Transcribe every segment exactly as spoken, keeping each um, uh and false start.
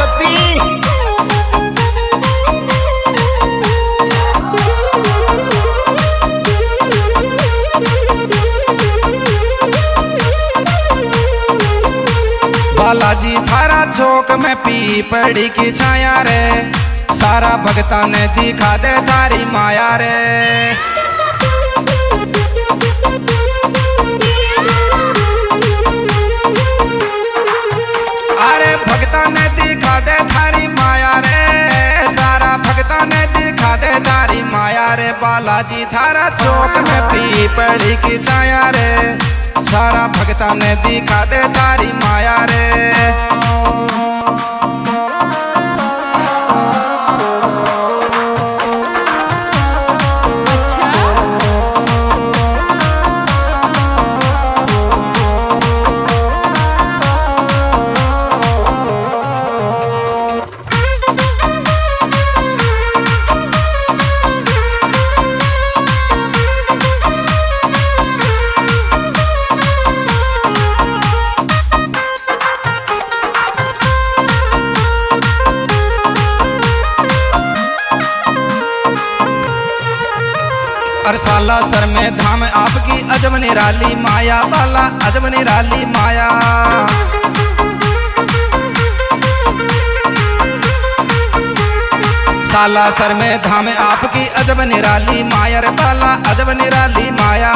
बाडोती। बालाजी थारा चौक में पी पड़ी की छाया रे, सारा भगता ने दिखा दे तारी माया रे। अरे भगता ने दिखा दे थारी माया रे, सारा भगता ने दिखा दे तारी माया रे। बालाजी थारा चौक में पी पड़ी की छाया रे, सारा भगता ने दिखा दे तारी माया रे। और साला सर में धाम आपकी अजब निराली माया, बाला अजब निराली माया। साला सर में धाम आपकी अजब निराली माया रे, बाला अजब निराली माया।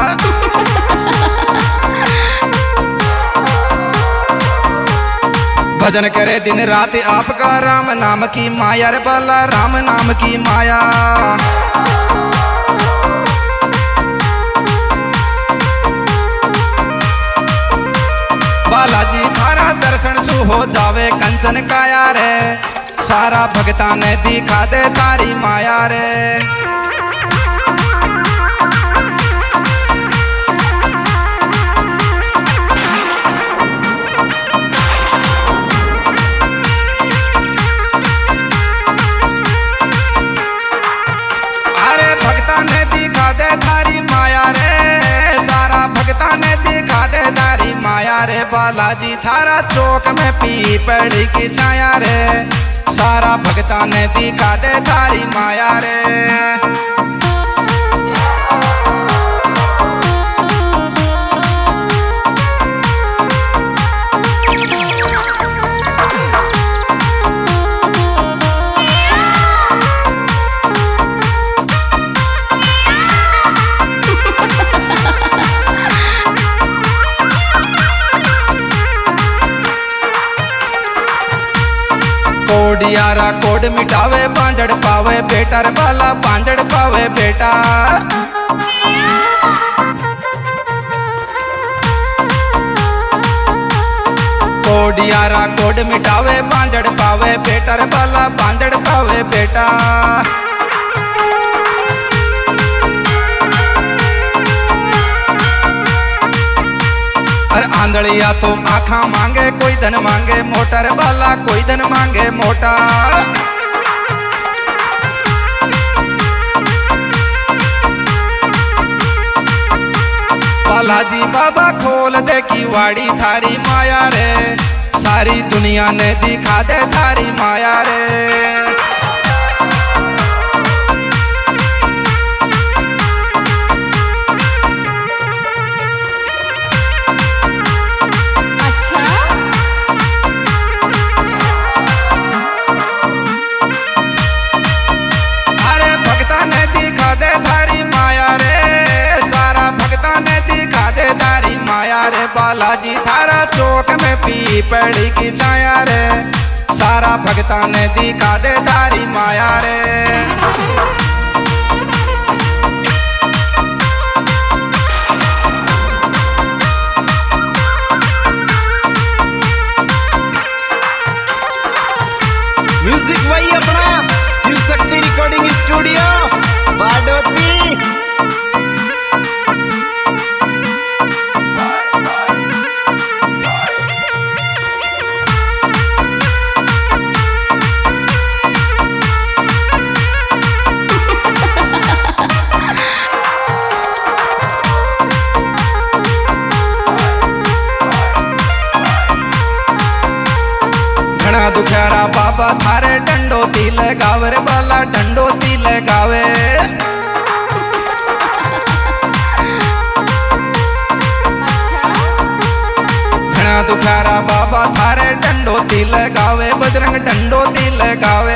भजन करे दिन रात आपका राम नाम की माया रे, बाला राम नाम की माया। बालाजी थारा दर्शन सु हो जावे कंचन काया रे, सारा भगता ने दिखा दे तारी माया रे। अरे भगता ने दिखा दे तारी माया रे, सारा भगता ने दिखा दे तारी माया रे। बालाजी थारा चौक में पी पड़ी की छाया रे, सारा भगता ने दिखा दे तारी माया रे। कोडियारा कोड मिटावे पांजड़ पावे बेटा रे, बाला पांजड़ पावे बेटा। कोडियारा कोड मिटावे पांजड़ पावे बेटा रे, बाला पांजड़ पावे बेटा। अरे आंधड़िया तो आँखा मांगे कोई धन मांगे मोटा रे, बाला कोई धन मांगे मोटा। बालाजी बाबा खोल दे की वाड़ी थारी माया रे, सारी दुनिया ने दिखा दे थारी माया रे। बालाजी थारा चौक में पी पड़ी की छाया रे, सारा भगता ने दिखा दे तारी माया रे। म्यूजिक वही अपना शिव शक्ति रिकॉर्डिंग स्टूडियो बाडोती। बाबा थारे डंडोती लगावे रे बाला डंडोती लगावे। घना दुखारा बाबा थारे डंडोती लगावे बजरंग डंडोती लगावे।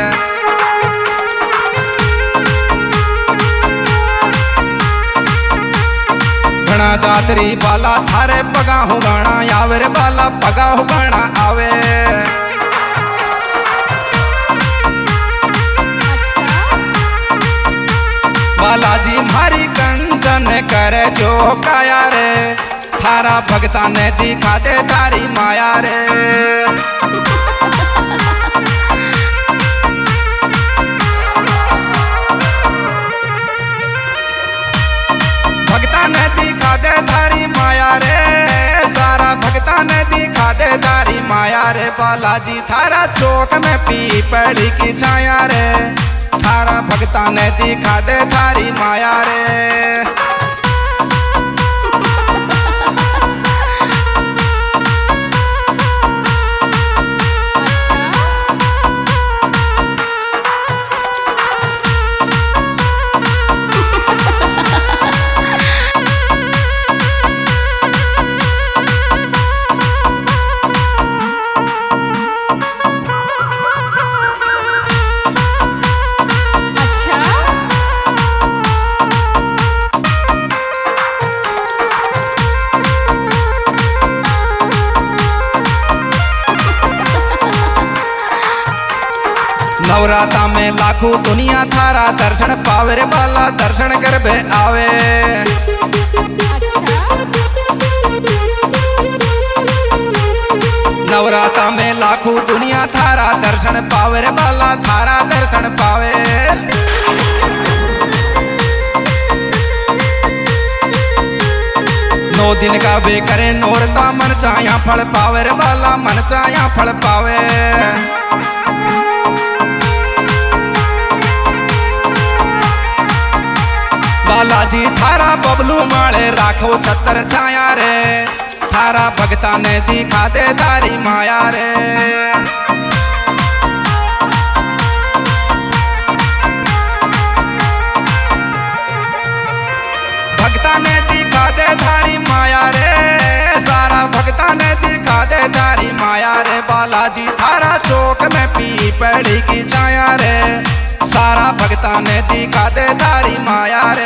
घना जातरी बाला थारे पगा हो गाना आवे रे बाला पगा हो गाना आवे। बालाजी मारी कंचन करे जो काया रे थारा भगता ने दिखा दे तारी माया रे। भगता ने दिखा दे तारी माया रे सारा भगता ने दिखा दे तारी माया रे। बालाजी थारा चौक में पीपली की छाया रे थारा भगता ने दिखा दे तारी माया रे। नवराता में लाखों दुनिया थारा दर्शन पावे रे बाला दर्शन कर बे आवे। नवराता में लाखों दुनिया थारा दर्शन पावे रे बाला थारा दर्शन पावे। नौ दिन का बे करे नौरता मन चाया फल पावे रे बाला मन चाया फल पावे। बालाजी थारा बबलू माले राखो छतर छाया रे थारा भगता ने दिखा दे तारी माया रे। भगता ने दिखा दे तारी माया रे सारा भगता ने दिखा दे तारी माया रे। बालाजी थारा चौक में पीपली की छाया रे सारा भगता ने दिखा दे तारी माया रे।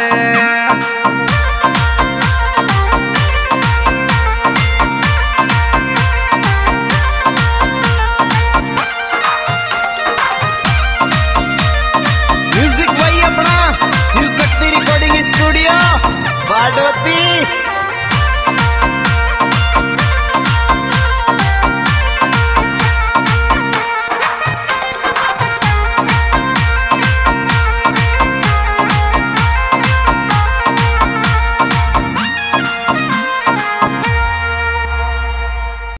म्यूजिक वही अपना शिव शक्ति रिकॉर्डिंग स्टूडियो बाडोती।